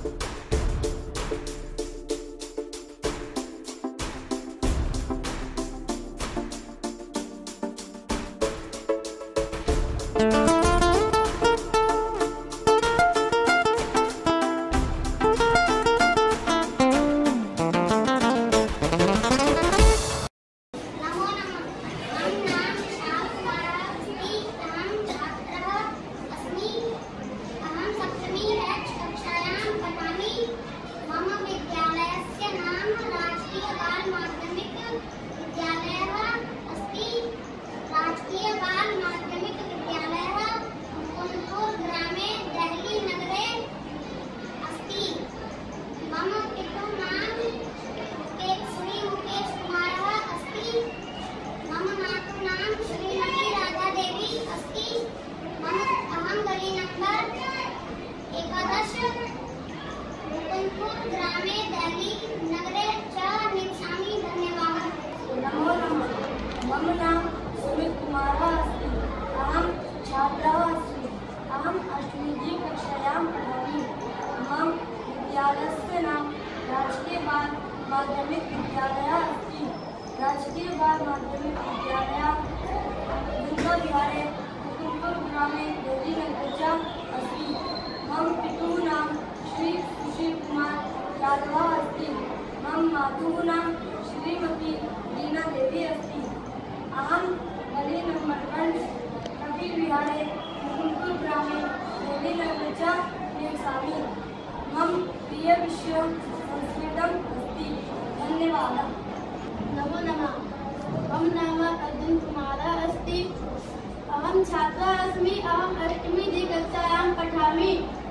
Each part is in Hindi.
मम नाम सुमित कुमारः अस्ति। अहं छात्रः अस्मि। अहम् 8मीं कक्षायां पठामि। मम विद्यालयस्य नाम राजकीय बाल माध्यमिक विद्यालयः अस्ति। राजकीय बाल माध्यमिक विद्यालयः दुर्गाविहारे मुकुंदपुर ग्रामे देवीनगरे च अस्ति। मम पितुः नाम श्री सुशील कुमार यादवः अस्ति। मम मातुः नाम श्रीमती रीना देवी अस्ति। अहं गली नंबर 1 कपिलविहारे मुकुंदपुर ग्रामे देवीनगरे च निवसामि। मम प्रियविषयः संस्कृतम् अस्ति। धन्यवादः। नमो नमः। मम नाम अर्जुन कुमारः अस्ति। अहं छात्रः अस्मि। अहम् 8मीं कक्षायां पठामि।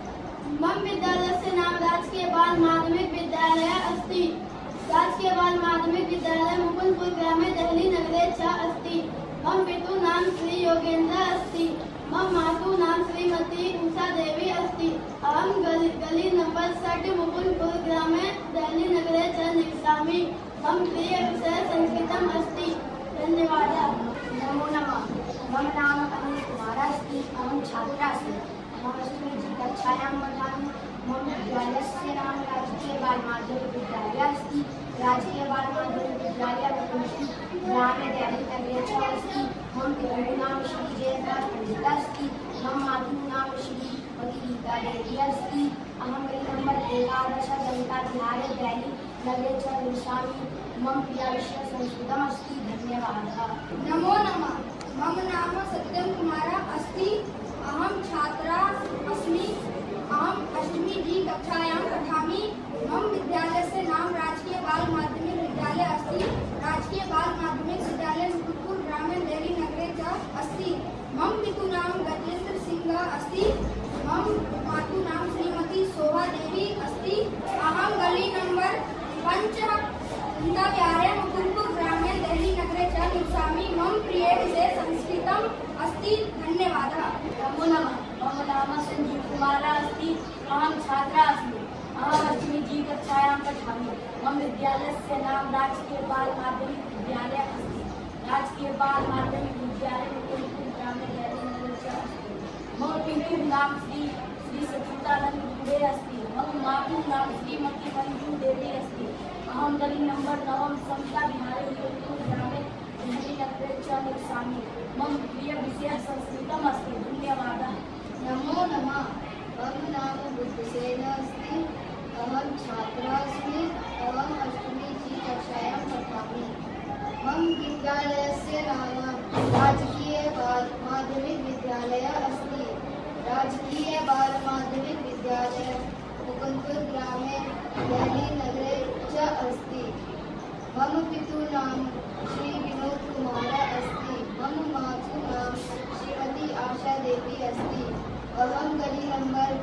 मम विद्यालयस्य नाम राजकीय बाल माध्यमिक विद्यालयः अस्ति। राजकीय बाल माध्यमिक विद्यालय मुकुंदपुर ग्रामे देवीनगरे च अस्ति। मम पितुः नाम श्री योगेंद्र अस्ति। मम मातुः नाम श्रीमती उषा देवी अस्ति। अहं गली नंबर 6 मुकुंदपुर ग्रामे देवीनगरे च निवसामि। मम प्रियविषयः संस्कृतम् अस्ति। धन्यवादः। नमो नमः। मम नाम अनिल कुमारः अस्ति। अहं छात्रः अस्मि। अहम् 8मीं कक्षायां पठामि। मम विद्यालयस्य नाम राजकीय बाल माध्यमिक विद्यालयः अस्ति। राजकीय बाल माध्यमिक विद्यालयः मुकुंदपुर ग्रामे देवीनगरे च अस्ति। मम पितुः नाम श्री जयप्रकाश पंडित अस्ति। मम मातुः नाम श्रीमती रीता देवी अस्ति। अहं गली नंबर 11 दुर्गाविहारे देवीनगरे च निवसामि। मम प्रियविषयः संस्कृतम् अस्ति। धन्यवादः। नमो नमः। मम नाम सत्यम कुमारः अस्ति। अहं छात्रः अस्मि। अहम् 8मीं कक्षायां पठामि। मम विद्यालयस्य नाम राजकीय बाल माध्यमिक विद्यालय अस्ति। राजकीय बाल माध्यमिक विद्यालय मुकुंदपुर ग्रामे देवीनगरे च अस्ति। मम पितुः नाम गजेंद्र सिंह अस्ति। मम मातुः नाम श्रीमती शोभा देवी अस्ति। अहं गली नंबर 5 दुर्गाविहारे मुकुंदपुर ग्रामे देवीनगरे च निवसामि। मम प्रियविषयः संस्कृतम् अस्ति। धन्यवादः। नमो नमः। मम नाम संजीव कुमारः अस्ति। अहं छात्रः अस्मि। अहम् 8मीं कक्षायां पठामि। मम विद्यालयस्य नाम राजकीय बाल माध्यमिक विद्यालयः अस्ति। राजकीय बाल माध्यमिक विद्यालय मुकुंदपुर ग्रामे देवीनगरे च अस्ति। मम पितुः नाम श्री सच्चिदानंद दुबे अस्ति। मम मातुः नाम श्रीमती मंजू देवी अस्ति। अहं गली नंबर 9 समता विहारे मुकुंदपुर ग्रामे देवीनगरे च निवसामि। मम प्रियविषयः संस्कृतम् अस्ति। धन्यवादः। नमो नमः। मम नाम बुद्धसेन अस्ति। अहं छात्रः अस्मि। अहम् 8मीं कक्षायां पठामि। मम विद्यालयस्य नाम राजकीय बाल माध्यमिक विद्यालयः अस्ति। राजकीय बाल माध्यमिक विद्यालय मुकुंदपुर ग्रामे देवीनगरे च अस्ति। मम पितुः नाम श्री विनोद कुमारः अस्ति। मम मातुः नाम श्रीमती आशा देवी अस्ति। अहं गली नंबर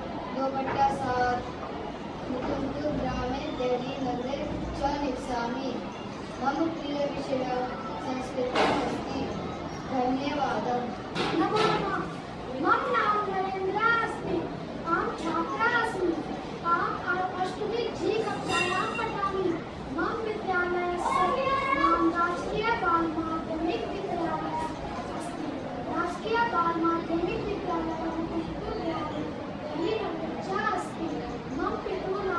2/7 मुकुंदपुर ग्रामे देवीनगरे च निवसामि। मम प्रियविषयः संस्कृतम् अस्ति। धन्यवादः। नमो नमः। मम नाम नरेन्द्र अस्ति। अहं छात्रः अस्मि। अहम् 8मीं कक्षायां पठामि। मम विद्यालयस्य नाम राजकीय बाल माध्यमिक विद्यालयः अस्ति। राजकीय बाल माध्यमिक विद्यालयः मुकुंदपुर ग्रामे देवीनगरे च अस्ति। मम पितुः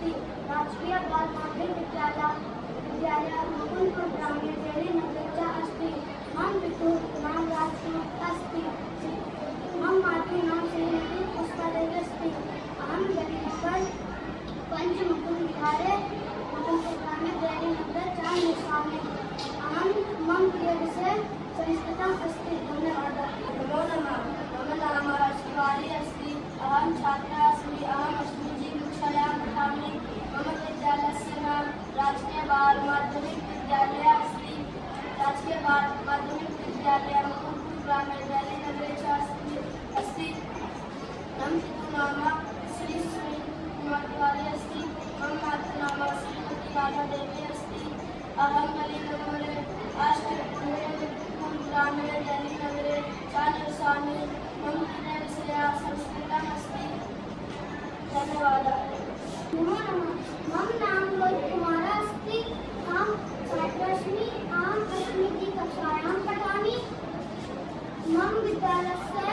अस्ति राजकीय बाल माध्यमिक विद्यालय मुकुंदपुर ग्रामे देहली नगरे च अस्ति मम पितुः नाम राजकुमार अस्ति मम मातुः नाम श्रीमती पुष्पादेवी अस्ति अहं गली नंबर 5 मुकुंद विहारे मुकुंदपुर ग्रामे देहली नगरे च निवसामि अहं मम प्रिय विषय संस्कृतम् अस्ति धन्यवादः। नमो नमः। मम नाम शिवानी अस्ति अहं छात्रा अस्मि अहम् 8वीं जी कक्षायां पठामि मम विद्यालयस्य नाम राजकीय बाल माध्यमिक विद्यालय अस्ति राजकीय बाल माध्यमिक विद्यालय मुकुंदपुर ग्रामे देहली नगरे च अस्ति मम पितुः नाम श्री कुमार तिवारी अस्ति मम मातुः नाम श्रीमती राधा देवी अस्ति अहं गली नंबर 8 ग्रामे देहली नगरे च निवसामि मम प्रिय विषयः संस्कृतम् अस्ति धन्यवादः। नमो नमः। मम नाम लोहित कुमार अस्ति अहं छात्रा अस्मि अहं 8वीं जी कक्षायां पठामि मम विद्यालयस्य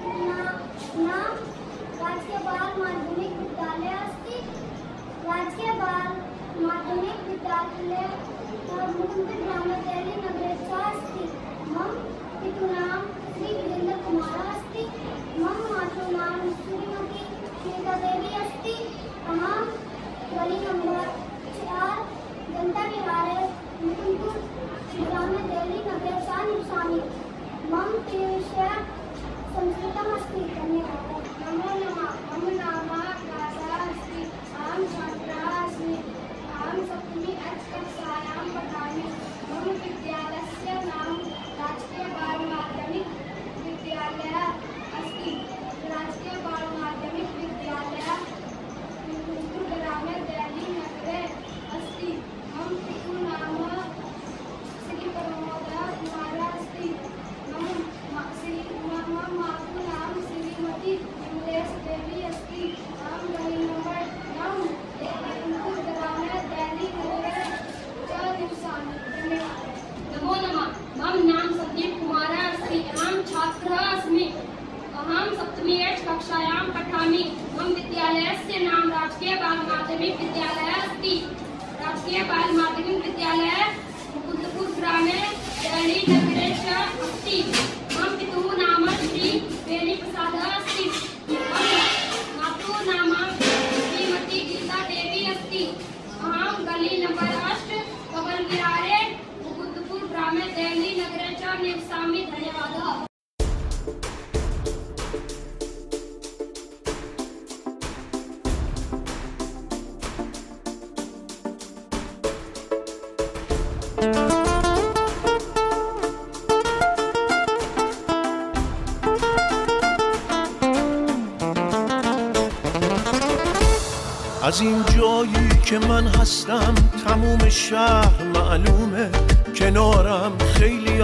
नाम राजकीय बाल माध्यमिक विद्यालय अस्ति राजकीय बाल माध्यमिक विद्यालय मुकुंदपुर ग्रामे देहली नगरे च अस्ति मम पितुः नाम श्री वीरेंद्र कुमार अस्ति मम मातुः नाम श्रीमती श्वेता देवी अस्ति अहं गली नंबर 4 जनता विहारे मुकुंदपुर ग्रामे देहली नगरे च निवसामि मम प्रिय विषयः संस्कृतम् अस्ति धन्यवादः। नमो नमः। मम नाम राधा अस्ति अहं छात्रा अस्मि अहं 7वीं कक्षायां पठामि मम विद्यालयस्य नाम राजकीय बाल माध्यमिक विद्यालय अस्ति राजकीय बाल माध्यमिक विद्यालय मुकुंदपुर ग्रामे देहली नगरे अस्ति मम पितुः नाम श्री प्रमोद कुमार अस्ति मम मातुः नाम श्रीमती इंद्रेश देवी अस्ति अहं गली नंबर 9 मुकुंदपुर ग्रामे देहली नगरे च निवसामि धन्यवादः। नमो नमः। मम नाम संदीप कुमार अस्ति अहं छात्रः अस्मि अहं 7वीं कक्षायां पठामि मम विद्यालयस्य नाम राजकीय बाल माध्यमिक विद्यालय अस्ति राजकीय बाल माध्यमिक विद्यालय मुकुंदपुर ग्रामे देहली नगरे च अस्ति मम पितुः नाम श्री वेणी प्रसाद अस्ति मम मातुः नाम श्रीमती गीता देवी अस्ति अहं गली नंबर 8 कमल विहारे मुकुंदपुर ग्रामे देहली नगरे च निवसामि धन्यवादः। از این جایی که من هستم تموم شهر معلومه کنارم خیلی